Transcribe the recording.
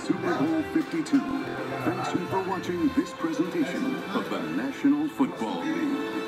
Super Bowl 52. Thanks you for watching this presentation of the National Football League.